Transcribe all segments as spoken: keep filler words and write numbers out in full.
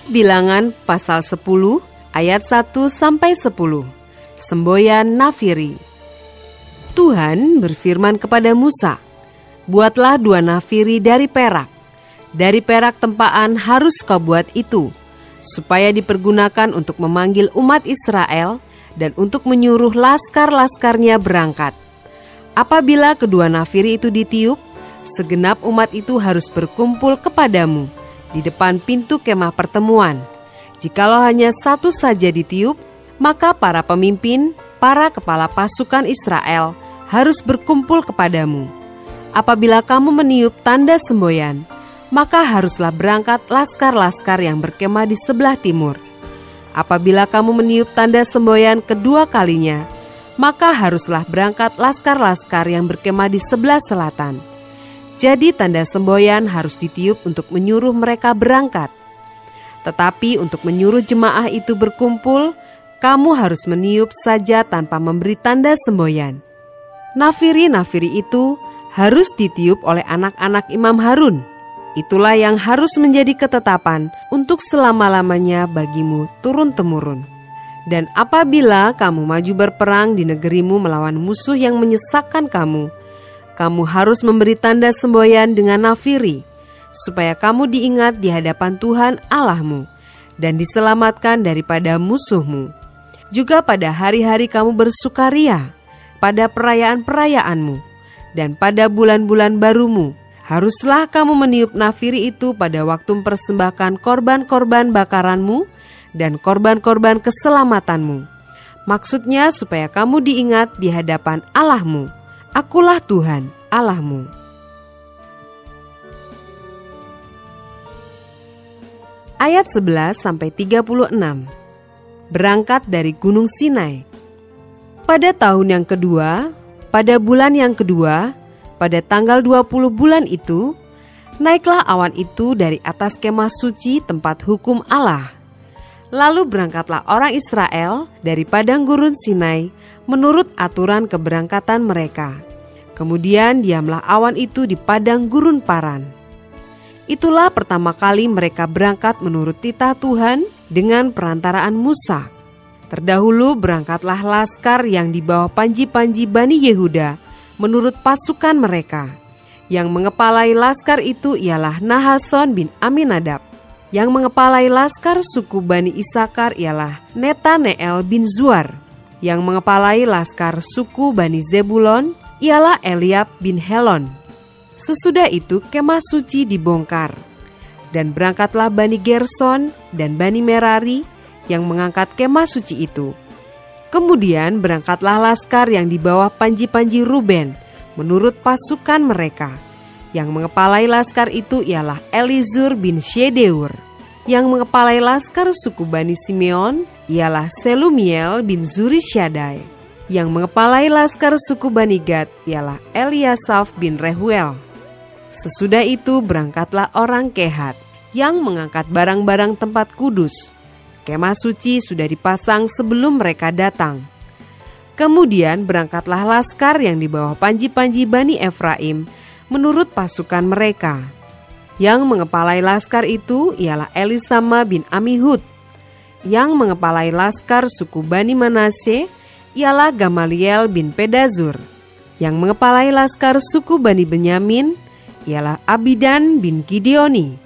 Bilangan pasal sepuluh ayat satu sampai sepuluh. Semboyan Nafiri. Tuhan berfirman kepada Musa, "Buatlah dua nafiri dari perak. Dari perak tempaan harus kau buat itu, supaya dipergunakan untuk memanggil umat Israel dan untuk menyuruh laskar-laskarnya berangkat. Apabila kedua nafiri itu ditiup, segenap umat itu harus berkumpul kepadamu di depan pintu kemah pertemuan. Jikalau hanya satu saja ditiup, maka para pemimpin, para kepala pasukan Israel harus berkumpul kepadamu. Apabila kamu meniup tanda semboyan, maka haruslah berangkat laskar-laskar yang berkemah di sebelah timur. Apabila kamu meniup tanda semboyan kedua kalinya, maka haruslah berangkat laskar-laskar yang berkemah di sebelah selatan. Jadi tanda semboyan harus ditiup untuk menyuruh mereka berangkat. Tetapi untuk menyuruh jemaah itu berkumpul, kamu harus meniup saja tanpa memberi tanda semboyan. Nafiri-nafiri itu harus ditiup oleh anak-anak Imam Harun. Itulah yang harus menjadi ketetapan untuk selama-lamanya bagimu turun-temurun. Dan apabila kamu maju berperang di negerimu melawan musuh yang menyesakkan kamu, kamu harus memberi tanda semboyan dengan nafiri, supaya kamu diingat di hadapan Tuhan Allahmu dan diselamatkan daripada musuhmu. Juga pada hari-hari kamu bersukaria, pada perayaan-perayaanmu, dan pada bulan-bulan barumu, haruslah kamu meniup nafiri itu pada waktu mempersembahkan korban-korban bakaranmu dan korban-korban keselamatanmu. Maksudnya supaya kamu diingat di hadapan Allahmu. Akulah Tuhan Allahmu." Ayat sebelas sampai tiga puluh enam. Berangkat dari Gunung Sinai. Pada tahun yang kedua, pada bulan yang kedua, pada tanggal dua puluh bulan itu, naiklah awan itu dari atas kemah suci tempat hukum Allah. Lalu berangkatlah orang Israel dari padang gurun Sinai menurut aturan keberangkatan mereka. Kemudian diamlah awan itu di padang gurun Paran. Itulah pertama kali mereka berangkat menurut titah Tuhan dengan perantaraan Musa. Terdahulu berangkatlah laskar yang di bawah panji-panji Bani Yehuda menurut pasukan mereka. Yang mengepalai laskar itu ialah Nahason bin Aminadab. Yang mengepalai laskar suku Bani Isakar ialah Netaneel bin Zuar. Yang mengepalai laskar suku Bani Zebulon ialah Eliab bin Helon. Sesudah itu kemah suci dibongkar, dan berangkatlah Bani Gerson dan Bani Merari yang mengangkat kemah suci itu. Kemudian berangkatlah laskar yang di bawah panji-panji Ruben menurut pasukan mereka. Yang mengepalai laskar itu ialah Elizur bin Shedeur. Yang mengepalai laskar suku Bani Simeon ialah Selumiel bin Zurishaddai. Yang mengepalai laskar suku Bani Gad ialah Eliasaf bin Rehuel. Sesudah itu berangkatlah orang Kehat yang mengangkat barang-barang tempat kudus. Kemah suci sudah dipasang sebelum mereka datang. Kemudian berangkatlah laskar yang di bawah panji-panji Bani Efraim menurut pasukan mereka. Yang mengepalai laskar itu ialah Elisama bin Amihud. Yang mengepalai laskar suku Bani Manase ialah Gamaliel bin Pedazur. Yang mengepalai laskar suku Bani Benyamin ialah Abidan bin Gideoni.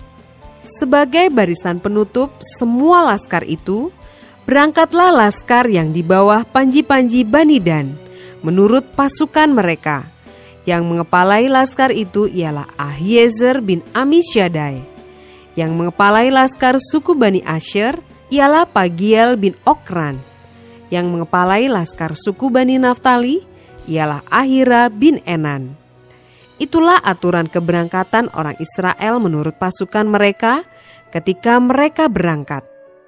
Sebagai barisan penutup semua laskar itu, berangkatlah laskar yang di bawah panji-panji Bani Dan menurut pasukan mereka. Yang mengepalai laskar itu ialah Ahiezer bin Amisyaddai. Yang mengepalai laskar suku Bani Asher ialah Pagiel bin Okran. Yang mengepalai laskar suku Bani Naftali ialah Ahira bin Enan. Itulah aturan keberangkatan orang Israel menurut pasukan mereka ketika mereka berangkat.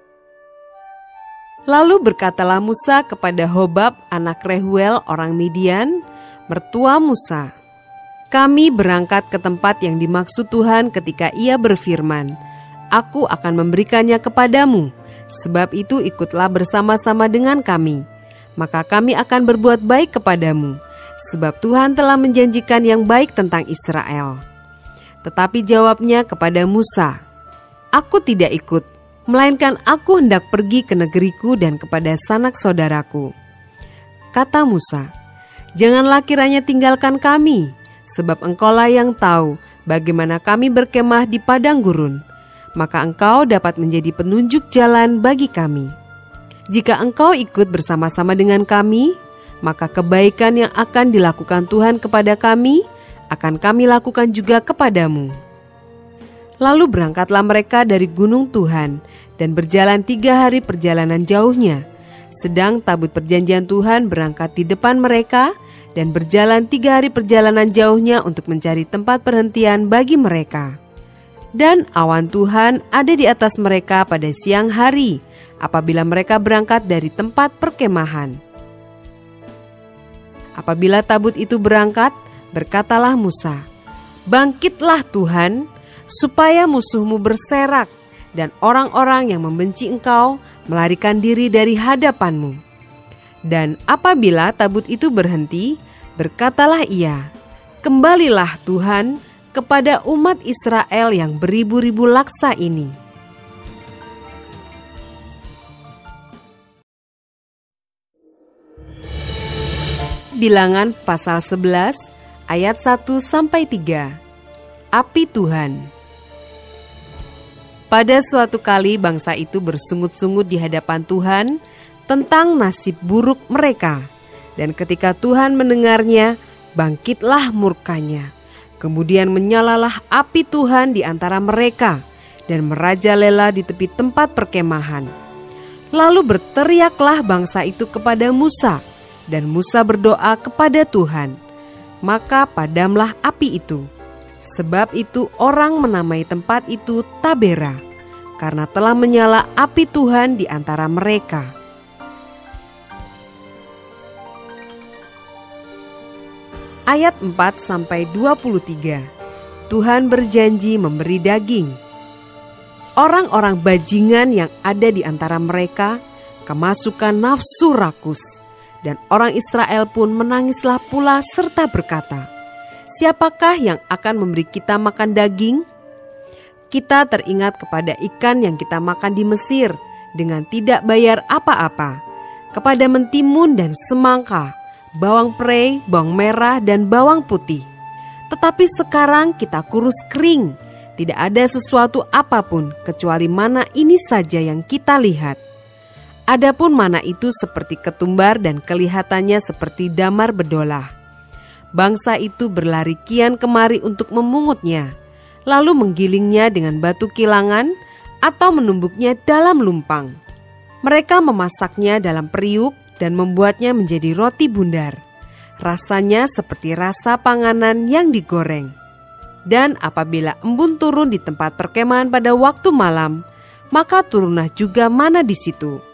Lalu berkatalah Musa kepada Hobab anak Rehuel orang Midian, mertua Musa, "Kami berangkat ke tempat yang dimaksud Tuhan ketika Ia berfirman, 'Aku akan memberikannya kepadamu.' Sebab itu ikutlah bersama-sama dengan kami, maka kami akan berbuat baik kepadamu, sebab Tuhan telah menjanjikan yang baik tentang Israel." Tetapi jawabnya kepada Musa, "Aku tidak ikut, melainkan aku hendak pergi ke negeriku dan kepada sanak saudaraku. Kata Musa, janganlah kiranya tinggalkan kami, sebab engkaulah yang tahu bagaimana kami berkemah di padang gurun, maka engkau dapat menjadi penunjuk jalan bagi kami. Jika engkau ikut bersama-sama dengan kami, maka kebaikan yang akan dilakukan Tuhan kepada kami, akan kami lakukan juga kepadamu. Lalu berangkatlah mereka dari gunung Tuhan dan berjalan tiga hari perjalanan jauhnya. Sedang tabut perjanjian Tuhan berangkat di depan mereka dan berjalan tiga hari perjalanan jauhnya untuk mencari tempat perhentian bagi mereka. Dan awan Tuhan ada di atas mereka pada siang hari, apabila mereka berangkat dari tempat perkemahan. Apabila tabut itu berangkat, berkatalah Musa, "Bangkitlah Tuhan, supaya musuhmu berserak, dan orang-orang yang membenci engkau melarikan diri dari hadapanmu." Dan apabila tabut itu berhenti, berkatalah ia, "Kembalilah Tuhan kepada umat Israel yang beribu-ribu laksa ini." Bilangan pasal sebelas ayat satu sampai tiga. Api Tuhan. Pada suatu kali bangsa itu bersungut-sungut di hadapan Tuhan tentang nasib buruk mereka. Dan ketika Tuhan mendengarnya, bangkitlah murkanya. Kemudian menyalalah api Tuhan di antara mereka dan merajalela di tepi tempat perkemahan. Lalu berteriaklah bangsa itu kepada Musa, dan Musa berdoa kepada Tuhan. Maka padamlah api itu. Sebab itu orang menamai tempat itu Tabera, karena telah menyala api Tuhan di antara mereka. Ayat empat sampai dua puluh tiga. Tuhan berjanji memberi daging. Orang-orang bajingan yang ada di antara mereka kemasukan nafsu rakus, dan orang Israel pun menangislah pula serta berkata, "Siapakah yang akan memberi kita makan daging?" Kita teringat kepada ikan yang kita makan di Mesir dengan tidak bayar apa-apa, kepada mentimun dan semangka, bawang prei, bawang merah, dan bawang putih. Tetapi sekarang kita kurus kering, tidak ada sesuatu apapun kecuali mana ini saja yang kita lihat. Adapun mana itu seperti ketumbar dan kelihatannya seperti damar bedolah. Bangsa itu berlari kian kemari untuk memungutnya, lalu menggilingnya dengan batu kilangan atau menumbuknya dalam lumpang. Mereka memasaknya dalam periuk dan membuatnya menjadi roti bundar. Rasanya seperti rasa panganan yang digoreng. Dan apabila embun turun di tempat perkemahan pada waktu malam, maka turunlah juga mana di situ.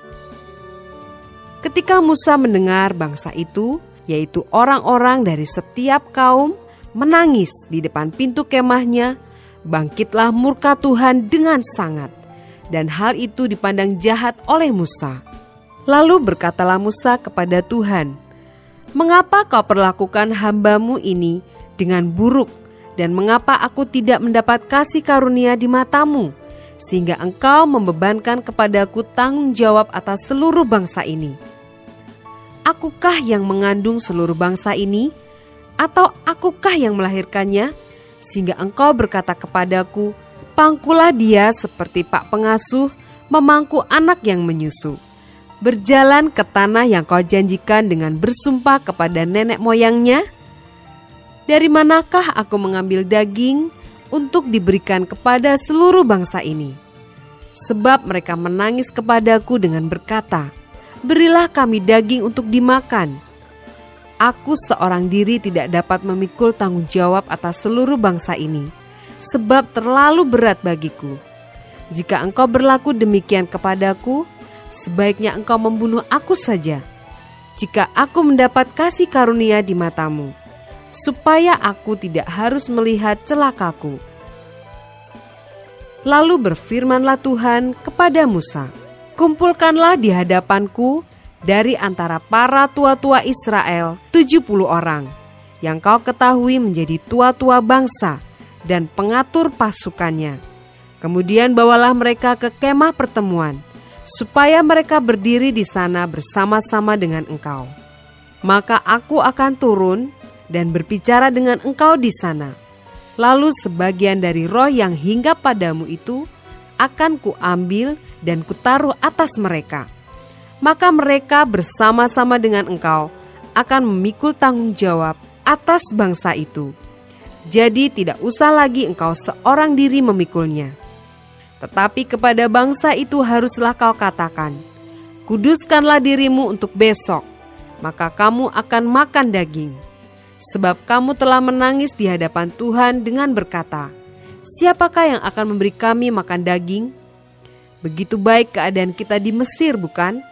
Ketika Musa mendengar bangsa itu, yaitu orang-orang dari setiap kaum, menangis di depan pintu kemahnya, bangkitlah murka Tuhan dengan sangat. Dan hal itu dipandang jahat oleh Musa. Lalu berkatalah Musa kepada Tuhan, "Mengapa kau perlakukan hambamu ini dengan buruk, dan mengapa aku tidak mendapat kasih karunia di matamu, sehingga engkau membebankan kepadaku tanggung jawab atas seluruh bangsa ini? Akukah yang mengandung seluruh bangsa ini, atau akukah yang melahirkannya, sehingga engkau berkata kepadaku, pangkulah dia seperti pak pengasuh memangku anak yang menyusu. Berjalan ke tanah yang kau janjikan dengan bersumpah kepada nenek moyangnya? Dari manakah aku mengambil daging untuk diberikan kepada seluruh bangsa ini? Sebab mereka menangis kepadaku dengan berkata, berilah kami daging untuk dimakan. Aku seorang diri tidak dapat memikul tanggung jawab atas seluruh bangsa ini, sebab terlalu berat bagiku. Jika engkau berlaku demikian kepadaku, sebaiknya engkau membunuh aku saja, jika aku mendapat kasih karunia di matamu, supaya aku tidak harus melihat celakaku. Lalu berfirmanlah Tuhan kepada Musa, kumpulkanlah di hadapanku dari antara para tua-tua Israel tujuh puluh orang, yang kau ketahui menjadi tua-tua bangsa dan pengatur pasukannya. Kemudian bawalah mereka ke kemah pertemuan, supaya mereka berdiri di sana bersama-sama dengan engkau. Maka aku akan turun dan berbicara dengan engkau di sana. Lalu sebagian dari roh yang hinggap padamu itu akan kuambil dan kutaruh atas mereka. Maka mereka bersama-sama dengan engkau akan memikul tanggung jawab atas bangsa itu. Jadi tidak usah lagi engkau seorang diri memikulnya. Tetapi kepada bangsa itu haruslah kau katakan, kuduskanlah dirimu untuk besok, maka kamu akan makan daging. Sebab kamu telah menangis di hadapan Tuhan dengan berkata, siapakah yang akan memberi kami makan daging? Begitu baik keadaan kita di Mesir, bukan?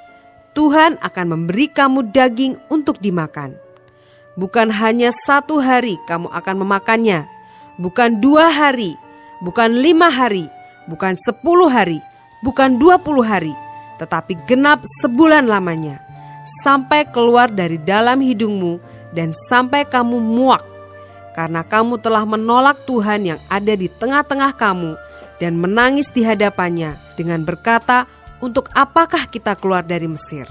Tuhan akan memberi kamu daging untuk dimakan. Bukan hanya satu hari kamu akan memakannya, bukan dua hari, bukan lima hari, bukan sepuluh hari, bukan dua puluh hari, tetapi genap sebulan lamanya, sampai keluar dari dalam hidungmu dan sampai kamu muak, karena kamu telah menolak Tuhan yang ada di tengah-tengah kamu dan menangis di hadapannya dengan berkata, untuk apakah kita keluar dari Mesir?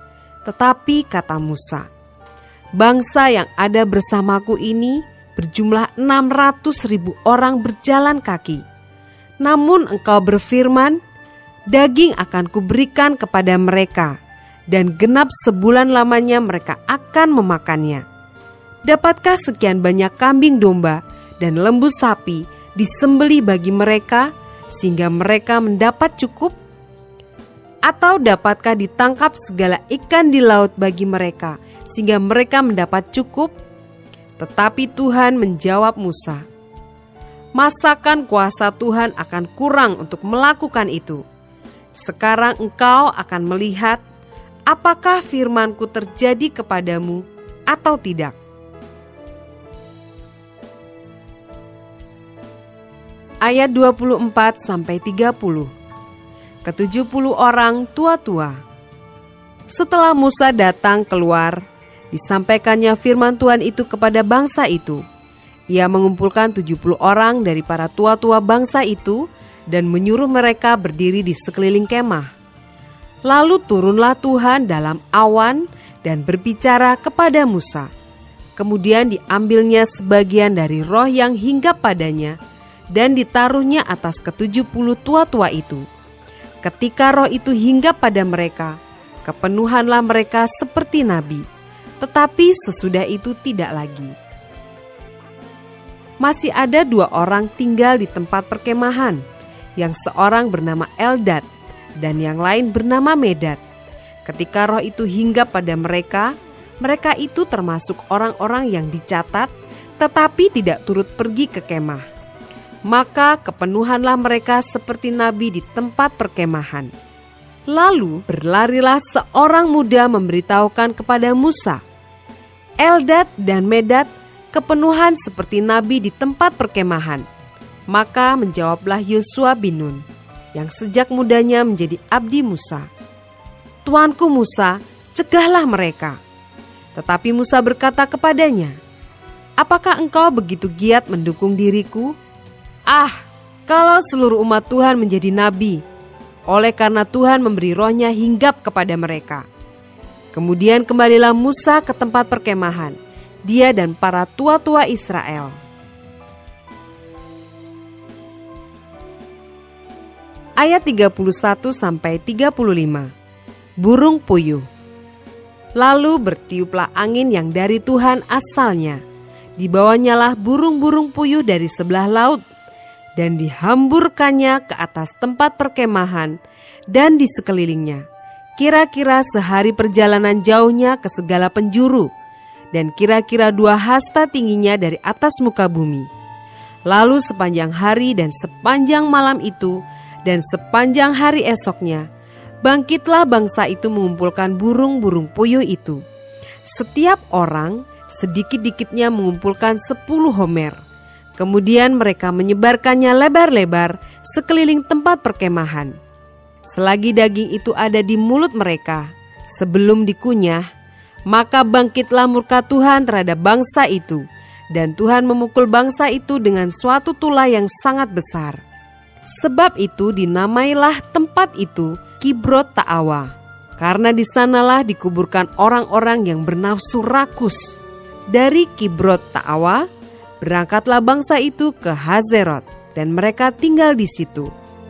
Tetapi kata Musa, bangsa yang ada bersamaku ini berjumlah enam ratus ribu orang berjalan kaki. Namun engkau berfirman, daging akan kuberikan kepada mereka, dan genap sebulan lamanya mereka akan memakannya. Dapatkah sekian banyak kambing domba dan lembu sapi disembeli bagi mereka, sehingga mereka mendapat cukup? Atau dapatkah ditangkap segala ikan di laut bagi mereka, sehingga mereka mendapat cukup? Tetapi Tuhan menjawab Musa, masakan kuasa Tuhan akan kurang untuk melakukan itu? Sekarang engkau akan melihat apakah firman-Ku terjadi kepadamu atau tidak. Ayat dua puluh empat sampai tiga puluh. Ketujuh puluh orang tua-tua. Setelah Musa datang keluar, disampaikannya firman Tuhan itu kepada bangsa itu. Ia mengumpulkan tujuh puluh orang dari para tua-tua bangsa itu dan menyuruh mereka berdiri di sekeliling kemah. Lalu turunlah Tuhan dalam awan dan berbicara kepada Musa. Kemudian diambilnya sebagian dari roh yang hinggap padanya dan ditaruhnya atas ketujuh puluh tua-tua itu. Ketika roh itu hinggap pada mereka, kepenuhanlah mereka seperti nabi, tetapi sesudah itu tidak lagi. Masih ada dua orang tinggal di tempat perkemahan, yang seorang bernama Eldad dan yang lain bernama Medad. Ketika roh itu hinggap pada mereka, mereka itu termasuk orang-orang yang dicatat, tetapi tidak turut pergi ke kemah. Maka kepenuhanlah mereka seperti nabi di tempat perkemahan. Lalu berlarilah seorang muda memberitahukan kepada Musa, Eldad dan Medad kepenuhan seperti nabi di tempat perkemahan. Maka menjawablah Yosua bin Nun, yang sejak mudanya menjadi abdi Musa, Tuanku Musa, cegahlah mereka. Tetapi Musa berkata kepadanya, apakah engkau begitu giat mendukung diriku? Ah, kalau seluruh umat Tuhan menjadi nabi, oleh karena Tuhan memberi rohnya hinggap kepada mereka. Kemudian kembalilah Musa ke tempat perkemahan, dia dan para tua-tua Israel. Ayat tiga puluh satu sampai tiga puluh lima. Burung puyuh. Lalu bertiuplah angin yang dari Tuhan asalnya. Dibawanyalah burung-burung puyuh dari sebelah laut, dan dihamburkannya ke atas tempat perkemahan dan di sekelilingnya, kira-kira sehari perjalanan jauhnya ke segala penjuru, dan kira-kira dua hasta tingginya dari atas muka bumi. Lalu sepanjang hari dan sepanjang malam itu, dan sepanjang hari esoknya, bangkitlah bangsa itu mengumpulkan burung-burung puyuh itu. Setiap orang sedikit-dikitnya mengumpulkan sepuluh homer. Kemudian mereka menyebarkannya lebar-lebar sekeliling tempat perkemahan. Selagi daging itu ada di mulut mereka, sebelum dikunyah, maka bangkitlah murka Tuhan terhadap bangsa itu, dan Tuhan memukul bangsa itu dengan suatu tulah yang sangat besar. Sebab itu dinamailah tempat itu Kibrot Ta'awa, karena di sanalah dikuburkan orang-orang yang bernafsu rakus. Dari Kibrot Ta'awa berangkatlah bangsa itu ke Hazerot, dan mereka tinggal di situ.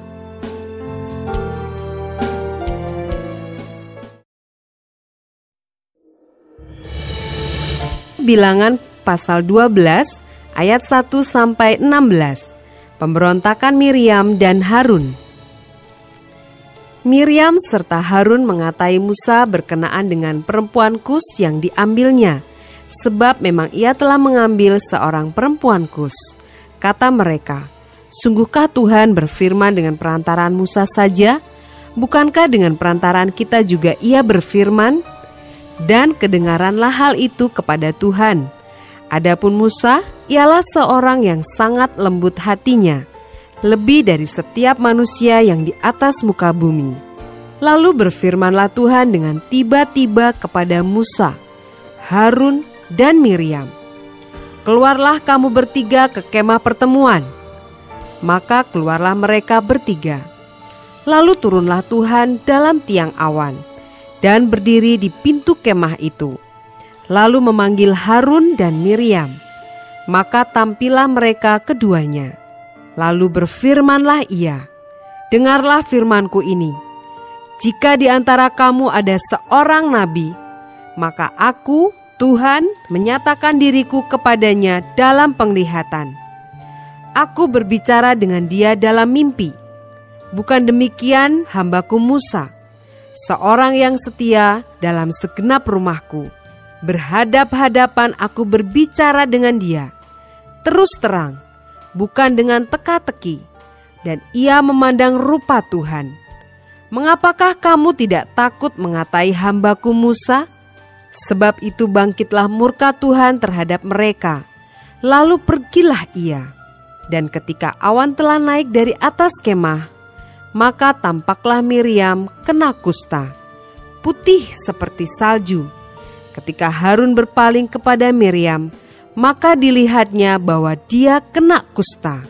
Bilangan pasal dua belas ayat satu sampai enam belas. Pemberontakan Miriam dan Harun. Miriam serta Harun mengatai Musa berkenaan dengan perempuan Kus yang diambilnya, sebab memang ia telah mengambil seorang perempuan Kus. Kata mereka, "Sungguhkah Tuhan berfirman dengan perantaraan Musa saja? Bukankah dengan perantaraan kita juga ia berfirman?" Dan kedengaranlah hal itu kepada Tuhan. Adapun Musa, ialah seorang yang sangat lembut hatinya, lebih dari setiap manusia yang di atas muka bumi. Lalu berfirmanlah Tuhan dengan tiba-tiba kepada Musa, Harun, dan Miriam, "Keluarlah kamu bertiga ke kemah pertemuan." Maka keluarlah mereka bertiga. Lalu turunlah Tuhan dalam tiang awan, dan berdiri di pintu kemah itu. Lalu memanggil Harun dan Miriam. Maka tampillah mereka keduanya. Lalu berfirmanlah ia, "Dengarlah firmanku ini. Jika di antara kamu ada seorang nabi, maka aku, Tuhan, menyatakan diriku kepadanya dalam penglihatan. Aku berbicara dengan dia dalam mimpi. Bukan demikian hambaku Musa, seorang yang setia dalam segenap rumahku. Berhadap-hadapan aku berbicara dengan dia, terus terang, bukan dengan teka-teki, dan ia memandang rupa Tuhan. Mengapakah kamu tidak takut mengatai hambaku Musa? Sebab itu bangkitlah murka Tuhan terhadap mereka, lalu pergilah ia. Dan ketika awan telah naik dari atas kemah, maka tampaklah Miriam kena kusta, putih seperti salju. Ketika Harun berpaling kepada Miriam, maka dilihatnya bahwa dia kena kusta.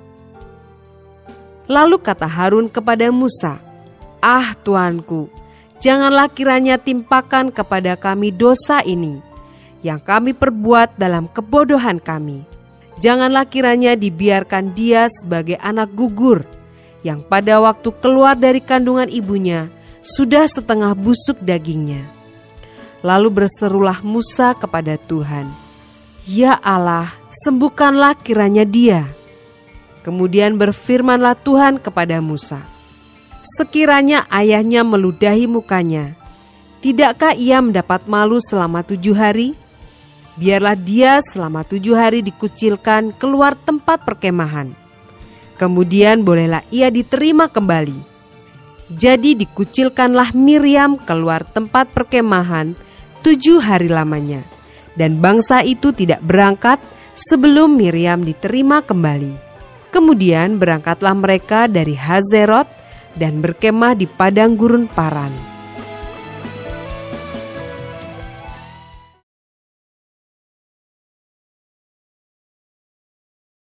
Lalu kata Harun kepada Musa, "Ah Tuanku, janganlah kiranya timpakan kepada kami dosa ini, yang kami perbuat dalam kebodohan kami. Janganlah kiranya dibiarkan dia sebagai anak gugur, yang pada waktu keluar dari kandungan ibunya, sudah setengah busuk dagingnya." Lalu berserulah Musa kepada Tuhan, "Ya Allah, sembuhkanlah kiranya dia." Kemudian berfirmanlah Tuhan kepada Musa, "Sekiranya ayahnya meludahi mukanya, tidakkah ia mendapat malu selama tujuh hari? Biarlah dia selama tujuh hari dikucilkan keluar tempat perkemahan. Kemudian bolehlah ia diterima kembali." Jadi dikucilkanlah Miriam keluar tempat perkemahan tujuh hari lamanya, dan bangsa itu tidak berangkat sebelum Miriam diterima kembali. Kemudian berangkatlah mereka dari Hazerot dan berkemah di padang gurun Paran.